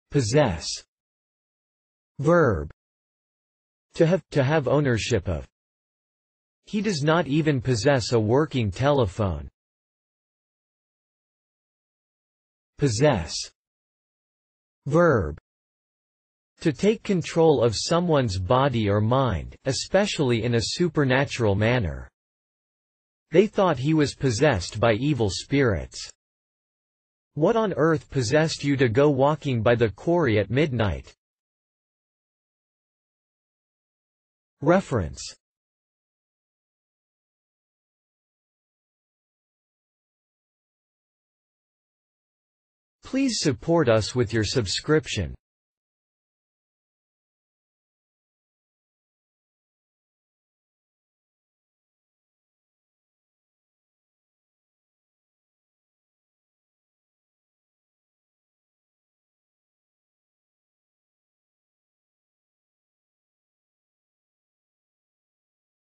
Possess. Verb. To have ownership of. He does not even possess a working telephone. Possess. Verb. To take control of someone's body or mind, especially in a supernatural manner. They thought he was possessed by evil spirits. What on earth possessed you to go walking by the quarry at midnight? Reference. Please support us with your subscription.